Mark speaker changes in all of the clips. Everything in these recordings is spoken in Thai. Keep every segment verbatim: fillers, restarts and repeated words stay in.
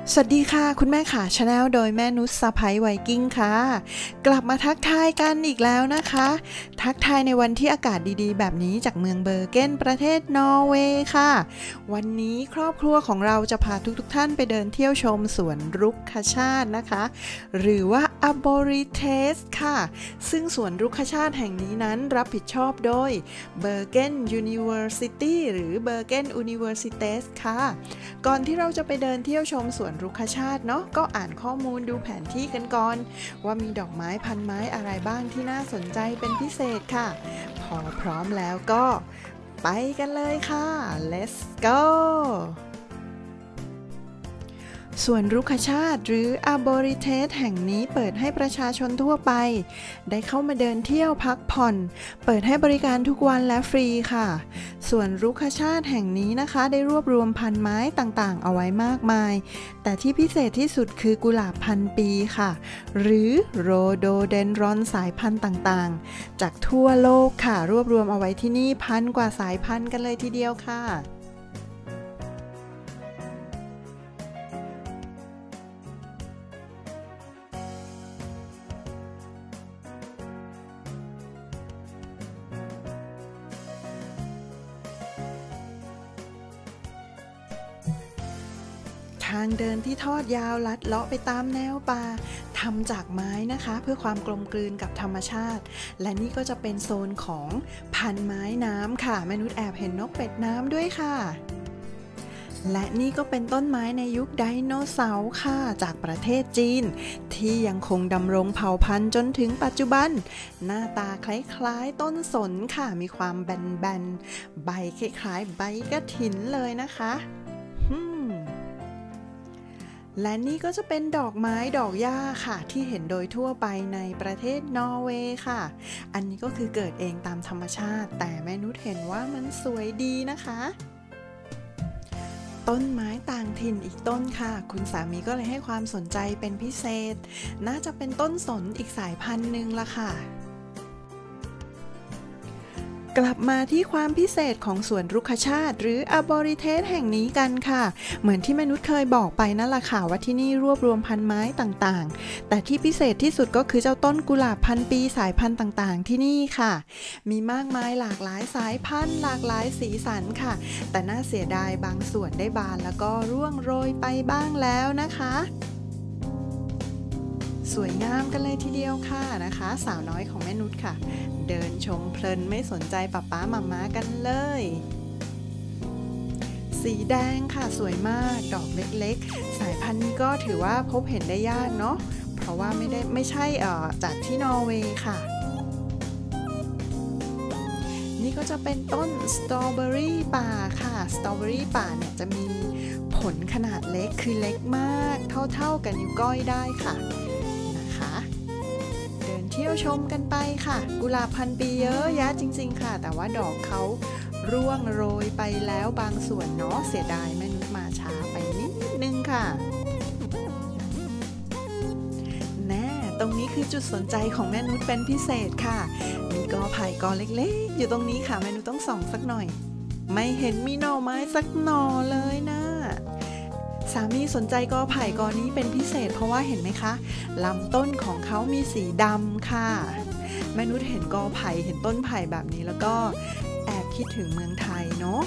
Speaker 1: สวัสดีค่ะคุณแม่ค่ะชาแนลโดยแม่นุชสะใภ้ไวกิ้งค่ะกลับมาทักทายกันอีกแล้วนะคะทักทายในวันที่อากาศดีๆแบบนี้จากเมืองเบอร์เกนประเทศนอร์เวย์ค่ะวันนี้ครอบครัวของเราจะพาทุกๆท่านไปเดินเที่ยวชมสวนรุกขชาตินะคะหรือว่า Arborites ค่ะซึ่งสวนรุกขชาติแห่งนี้นั้นรับผิดชอบโดย Bergen University หรือ Bergen Universitet ค่ะก่อนที่เราจะไปเดินเที่ยวชมสวนรุกขชาติเนาะก็อ่านข้อมูลดูแผนที่กันก่อนว่ามีดอกไม้พันไม้อะไรบ้างที่น่าสนใจเป็นพิเศษค่ะพอพร้อมแล้วก็ไปกันเลยค่ะ let's go สวนรุกขชาติหรือ Arborites แห่งนี้เปิดให้ประชาชนทั่วไปได้เข้ามาเดินเที่ยวพักผ่อนเปิดให้บริการทุกวันและฟรีค่ะสวนรุกขชาติแห่งนี้นะคะได้รวบรวมพันไม้ต่างๆเอาไว้มากมายแต่ที่พิเศษที่สุดคือกุหลาบพันปีค่ะหรือโรโดเดนดรอนสายพันธุ์ต่างๆจากทั่วโลกค่ะรวบรวมเอาไว้ที่นี่พันกว่าสายพันธุ์กันเลยทีเดียวค่ะทางเดินที่ทอดยาวลัดเลาะไปตามแนวป่าทำจากไม้นะคะเพื่อความกลมกลืนกับธรรมชาติและนี่ก็จะเป็นโซนของพันไม้น้ำค่ะแม่นุชแอบเห็นนกเป็ดน้ำด้วยค่ะและนี่ก็เป็นต้นไม้ในยุคไดโนเสาร์ค่ะจากประเทศจีนที่ยังคงดำรงเผ่าพันธุ์จนถึงปัจจุบันหน้าตาคล้ายๆต้นสนค่ะมีความแบนๆใบคล้ายๆใบกระถินเลยนะคะและนี่ก็จะเป็นดอกไม้ดอกหญ้าค่ะที่เห็นโดยทั่วไปในประเทศนอร์เวย์ค่ะอันนี้ก็คือเกิดเองตามธรรมชาติแต่แม่นุชเห็นว่ามันสวยดีนะคะต้นไม้ต่างถิ่นอีกต้นค่ะคุณสามีก็เลยให้ความสนใจเป็นพิเศษน่าจะเป็นต้นสนอีกสายพันธุ์หนึ่งละค่ะกลับมาที่ความพิเศษของสวนรุกขชาติหรือ Arborites แห่งนี้กันค่ะเหมือนที่แม่นุชเคยบอกไปนั่นแหละค่ะว่าที่นี่รวบรวมพันไม้ต่างๆแต่ที่พิเศษที่สุดก็คือเจ้าต้นกุหลาบพันปีสายพันธุ์ต่างๆที่นี่ค่ะมีมากมายหลากหลายสายพันธุ์หลากหลายสีสันค่ะแต่น่าเสียดายบางส่วนได้บานแล้วก็ร่วงโรยไปบ้างแล้วนะคะสวยงามกันเลยทีเดียวค่ะนะคะสาวน้อยของแม่นุชค่ะเดินชมเพลินไม่สนใจป๊าป๊าหม่าม้ากันเลยสีแดงค่ะสวยมากดอกเล็กๆสายพันธุ์นี้ก็ถือว่าพบเห็นได้ยากเนาะเพราะว่าไม่ได้ไม่ใช่เอ่อจากที่นอร์เวย์ค่ะนี่ก็จะเป็นต้นสตรอเบอรี่ป่าค่ะสตรอเบอรี่ป่าเนี่ยจะมีผลขนาดเล็กคือเล็กมากเท่าๆกับนิ้วก้อยได้ค่ะเที่ยวชมกันไปค่ะกุหลาบพันปีเยอะแยะจริงๆค่ะแต่ว่าดอกเขาร่วงโรยไปแล้วบางส่วนเนาะเสียดายแม่นุชมาช้าไปนิดนึงค่ะแน่ตรงนี้คือจุดสนใจของแม่นุชเป็นพิเศษค่ะมีกอไผ่กอเล็กๆอยู่ตรงนี้ค่ะแม่นุชต้องส่องสักหน่อยไม่เห็นมีหน่อไม้สักหน่อเลยนะสามีสนใจกอไผ่กอนี้เป็นพิเศษเพราะว่าเห็นไหมคะลำต้นของเขามีสีดำค่ะแม่นุชเห็นกอไผ่เห็นต้นไผ่แบบนี้แล้วก็แอบคิดถึงเมืองไทยเนาะ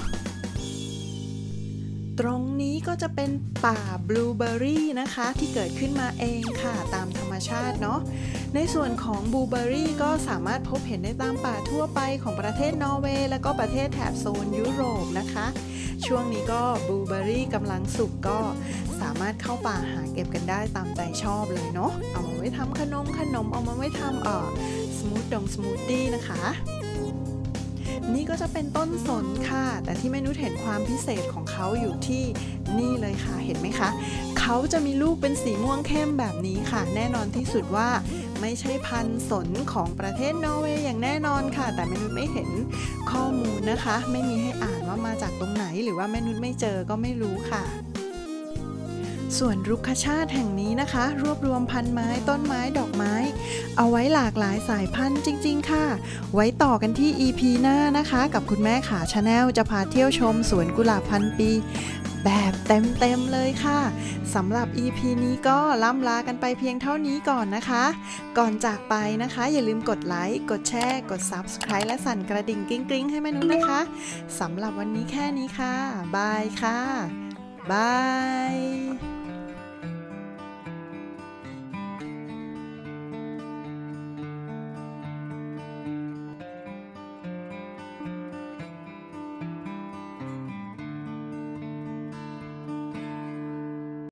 Speaker 1: ตรงนี้ก็จะเป็นป่าบลูเบอร์รี่นะคะที่เกิดขึ้นมาเองค่ะตามธรรมชาติเนาะในส่วนของบลูเบอร์รี่ก็สามารถพบเห็นได้ตามป่าทั่วไปของประเทศนอร์เวย์และก็ประเทศแถบโซนยุโรปนะคะช่วงนี้ก็บลูเบอร์รี่กำลังสุกก็สามารถเข้าป่าหาเก็บกันได้ตามใจชอบเลยเนาะเอามาไว้ทำขนมขนมเอามาไว้ทำเอ่อสมูทดงสมูทตี้นะคะนี่ก็จะเป็นต้นสนค่ะแต่ที่แม่นุชเห็นความพิเศษของเขาอยู่ที่นี่เลยค่ะเห็นไหมคะเขาจะมีลูกเป็นสีม่วงเข้มแบบนี้ค่ะแน่นอนที่สุดว่าไม่ใช่พันธุ์สนของประเทศนอร์เวย์อย่างแน่นอนค่ะแต่แม่นุชไม่เห็นข้อมูลนะคะไม่มีให้อ่านว่ามาจากตรงไหนหรือว่าแม่นุชไม่เจอก็ไม่รู้ค่ะส่วนรุกขชาติแห่งนี้นะคะ รวบรวมพันไม้ต้นไม้ดอกไม้ เอาไว้หลากหลายสายพันธุ์จริงๆค่ะไว้ต่อกันที่ อี พี หน้านะคะกับคุณแม่ขาชาแนลจะพาเที่ยวชมสวนกุหลาบพันปีแบบเต็มๆเลยค่ะสำหรับ อี พี นี้ก็ล่ำลากันไปเพียงเท่านี้ก่อนนะคะก่อนจากไปนะคะอย่าลืมกดไลค์กดแชร์กด ซับสไครบ์ และสั่นกระดิ่งกริ๊งๆให้แม่นุ้นนะคะสำหรับวันนี้แค่นี้ค่ะบายค่ะบาย